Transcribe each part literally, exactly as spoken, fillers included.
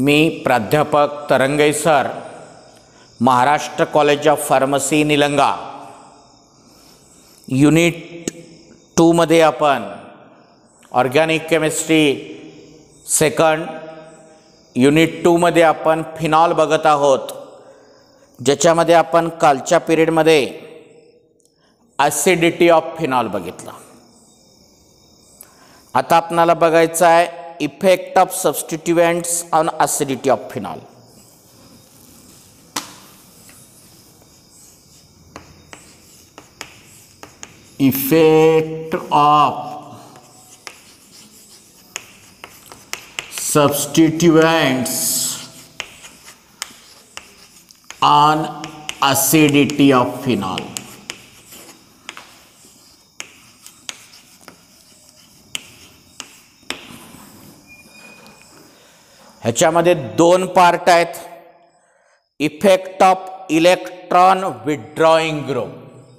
मी प्राध्यापक Tarange sir, Maharashtra college of pharmacy Nilanga, unit two मध्ये आपण organic chemistry second unit two मध्ये आपण फिनॉल बघत आहोत, ज्याच्यामध्ये आपण कालच्या पिरियडमध्ये ॲसिडिटी ऑफ फिनॉल बघितला. आता आपणाला बघायचं आहे effect of substituents on acidity of phenol. इफेक्ट ऑफ substituents on acidity of phenol. ह्याच्यामध्ये दोन पार्ट आहेत. Effect of electron withdrawing group.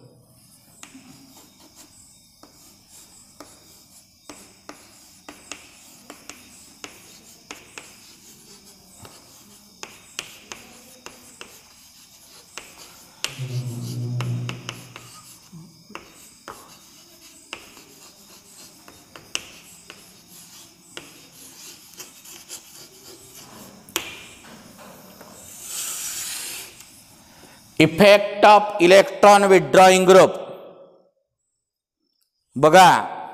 Effect of electron withdrawing group बघा.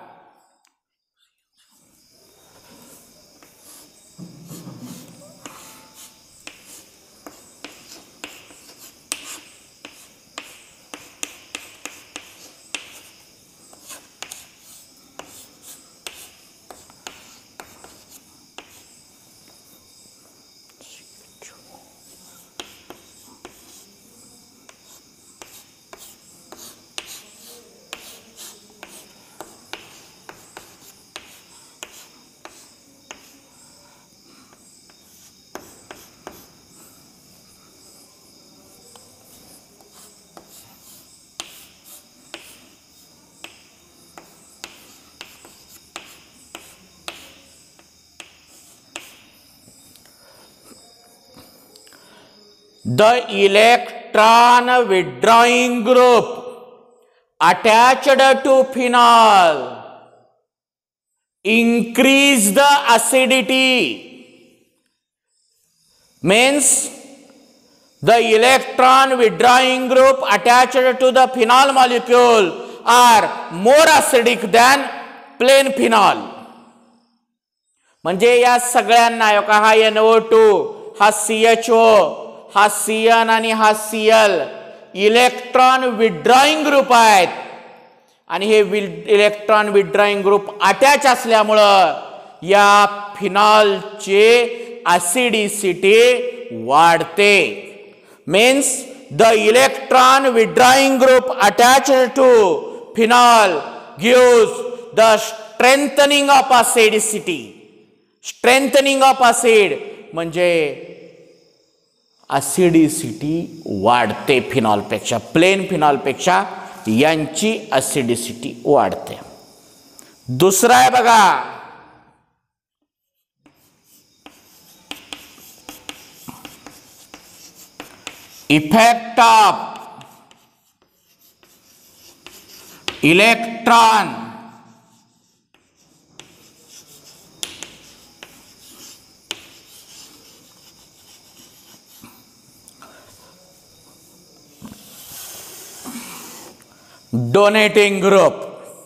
The electron withdrawing group attached to phenol increase the acidity. Means the electron withdrawing group attached to the phenol molecule are more acidic than plain phenol. म्हणजे या सगळ्यांना हा N O two, हा C H O, हा C N आणि हा C L electron withdrawing group आहेत. आणि हे इलेक्ट्रॉन विथड्रॉइंग ग्रुप अटॅच असल्यामुळं या फिनॉलची ॲसिडिसिटी वाढते. Means the electron withdrawing group attached to phenol gives the strengthening of acidicity. Strengthening of acid म्हणजे ॲसिडिसिटी वाढते. फिनॉलपेक्षा, प्लेन फिनॉलपेक्षा यांची ॲसिडिसिटी वाढते. दुसरा आहे बघा, effect of electron donating group.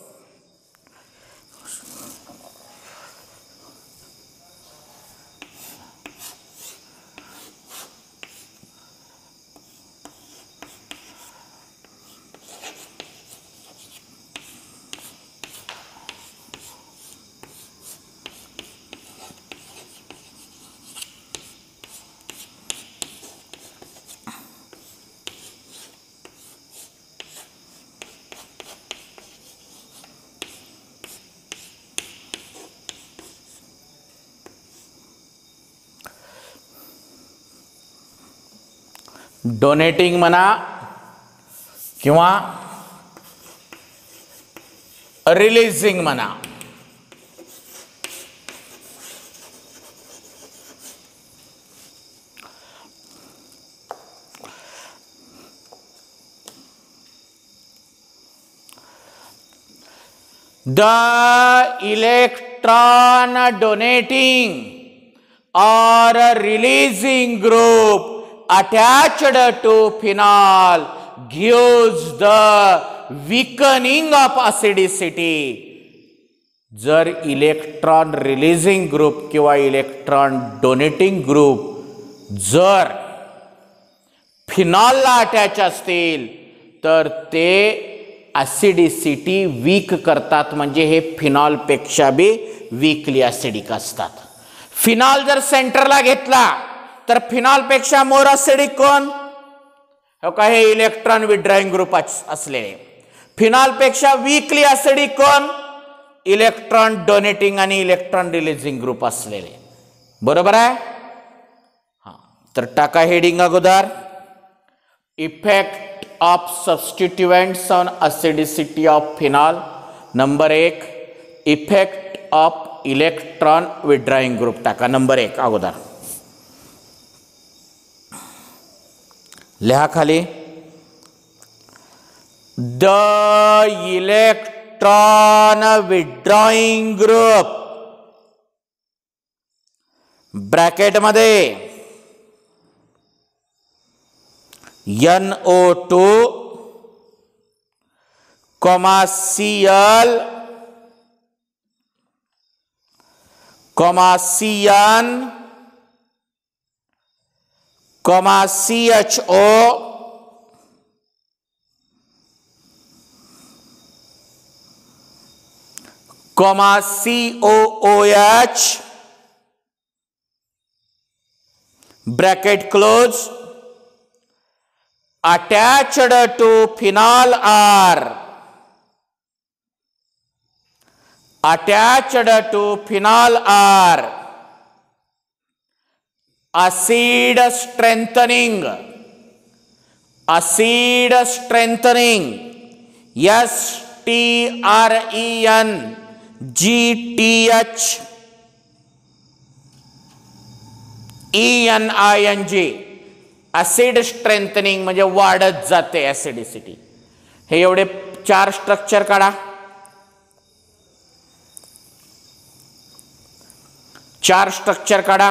Donating म्हणा किंवा रिलीजिंग म्हणा. The electron donating or releasing group attached to phenol gives the weakening of acidicity. जर इलेक्ट्रॉन रिलीजिंग ग्रुप किंवा इलेक्ट्रॉन डोनेटिंग ग्रुप जर फिनॉलला अटॅच असतील तर ते ॲसिडिसिटी वीक करतात, म्हणजे हे फिनॉलपेक्षा बी वीकली ॲसिडिक असतात. फिनॉल जर सेंटरला घेतला तर फिनॉलपेक्षा मोर ॲसिडिक कोण? हो का, हे इलेक्ट्रॉन विड्रॉइंग ग्रुप असलेले. फिनॉलपेक्षा वीकली ॲसिडिक कोण? इलेक्ट्रॉन डोनेटिंग आणि इलेक्ट्रॉन रिलीजिंग ग्रुप असलेले. बरोबर आहे. हां, तर टाका हेडिंग अगोदर, effect of substituents on acidicity of phenol. Number एक, effect of electron withdrawing group टाका नंबर एक अगोदर. लिहा खाली, the electron withdrawing group bracket मध्ये N O two comma C L comma C N comma C H O comma C O O H bracket close attached to phenol are attached to phenol are acid strengthening acid strengthening S T R E N G T H E N I N G acid strengthening म्हणजे वाढत जाते ॲसिडिसिटी. हे एवढे चार structure काढा. चार structure काढा.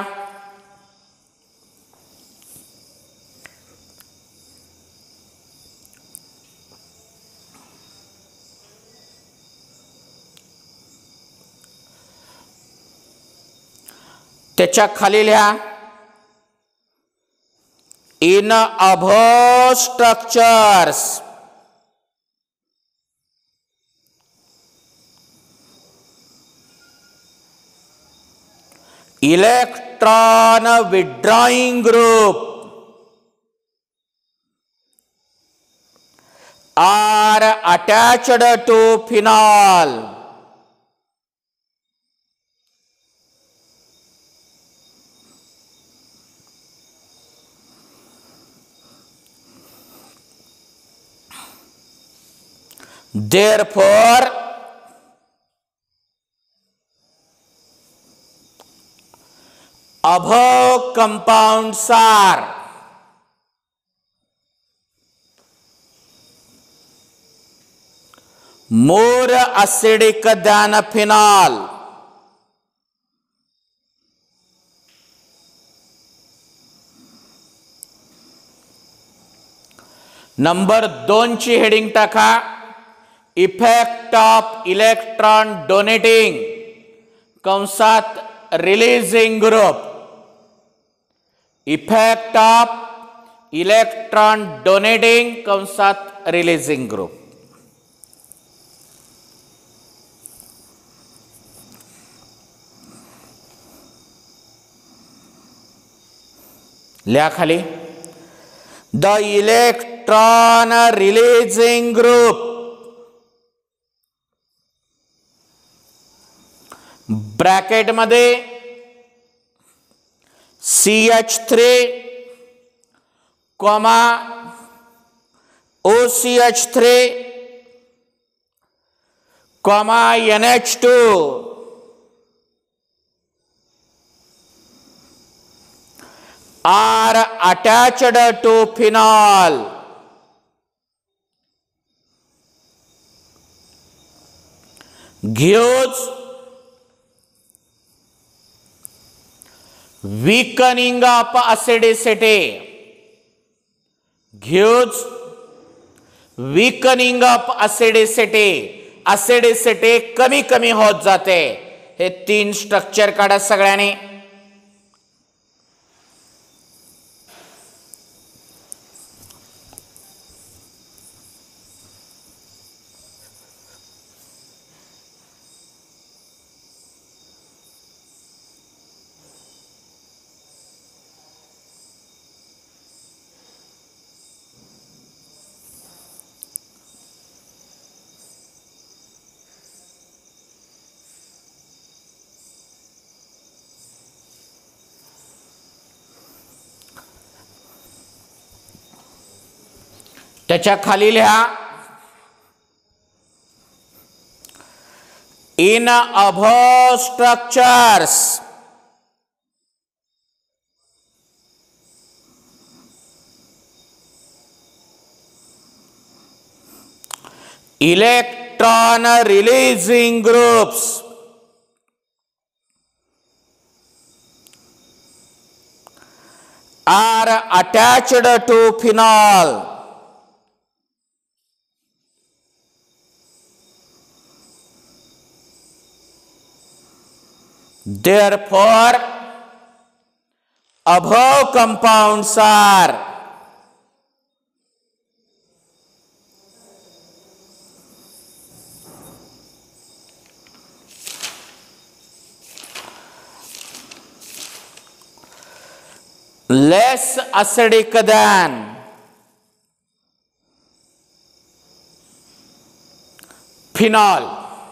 त्याच्या खाली लिहा, in above structures electron withdrawing group are attached to phenol. Therefore, above compounds are more acidic than phenol. Number दोन ची हेडिंग टाका, इफेक्ट ऑफ इलेक्ट्रॉन डोनेटिंग कंसात releasing group. Effect of electron donating कंसात releasing group. लिहा खाली, the electron releasing group bracket मध्ये C H three comma O C H three comma N H two are attached to phenol. gives weakening of acidity, gives weakening of acidity, acidity कमी कमी होत जाते. हे तीन structure काढा सगळ्यांनी. त्याच्या खाली लिहा in above structures electron releasing groups are attached to phenol. Therefore, above compounds are less acidic than phenol.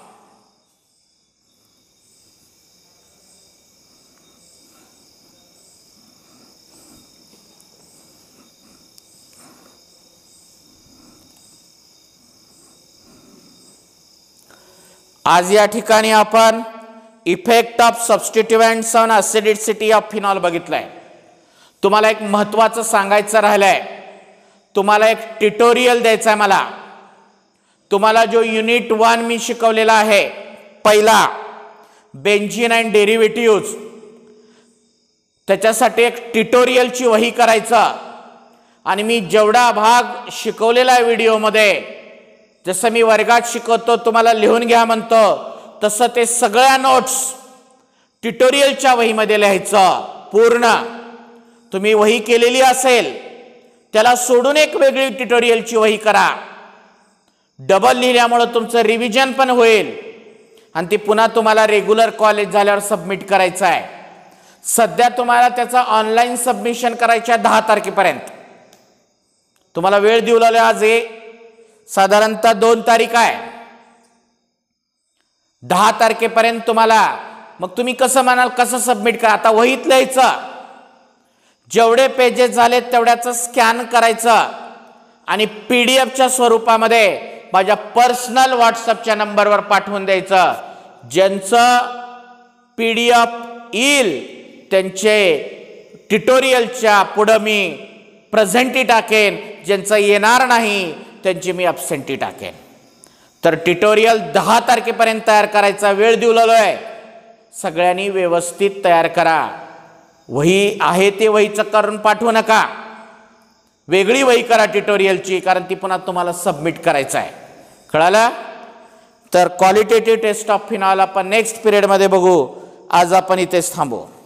आज या ठिकाणी आपण effect of substituents on acidicity of phenol बघितलाय. तुम्हाला एक महत्त्वाचं सांगायचं राहिलंय. तुम्हाला एक ट्युटोरियल द्यायचा आहे मला. तुम्हाला जो युनिट वन मी शिकवलेला आहे पहिला बेंझीन अँड डेरिव्हेटिव्ह्ज, त्याच्यासाठी एक ट्युटोरियलची वही करायचं. आणि मी जेवढा भाग शिकवलेला आहे व्हिडिओमध्ये, जसं मी वर्गात शिकवतो तुम्हाला लिहून घ्या म्हणतो, तसं ते सगळ्या नोट्स ट्युटोरियलच्या वहीमध्ये लिहायचं. पूर्ण तुम्ही वही केलेली असेल त्याला सोडून एक वेगळी ट्युटोरियलची वही करा. डबल लिहिल्यामुळे तुमचं रिव्हिजन पण होईल आणि ती पुन्हा तुम्हाला रेग्युलर कॉलेज झाल्यावर सबमिट करायचं आहे. सध्या तुम्हाला त्याचं ऑनलाईन सबमिशन करायचं आहे दहा तारखेपर्यंत. तुम्हाला वेळ देऊ लागला. आज एक साधारणतः दोन तारीख आहे. दहा तारखेपर्यंत तुम्हाला, मग तुम्ही कसं म्हणाल कसं सबमिट करा. आता वहीत लिहायचं, जेवढे पेजेस झाले तेवढ्याचं स्कॅन करायचं आणि पीडीएफच्या स्वरूपामध्ये माझ्या पर्सनल व्हॉट्सअपच्या नंबरवर पाठवून द्यायचं. ज्यांचं पीडीएफ येईल त्यांचे ट्युटोरियलच्या पुढे मी प्रेझेंटी टाकेन. ज्यांचं येणार नाही त्यांची मी अब्सेंटी टाकेन. तर ट्युटोरियल दहा तारखेपर्यंत तयार करायचा वेळ दिलेला आहे. सगळ्यांनी व्यवस्थित तयार करा. वही आहे ते वहीचं करून पाठवू नका. वेगळी वही करा ट्युटोरियलची, कारण ती पुन्हा तुम्हाला सबमिट करायचं आहे. कळालं? तर क्वालिटेटिव्ह टेस्ट ऑफ फिनॉल आपण नेक्स्ट पिरियडमध्ये बघू. आज आपण इथेच थांबू.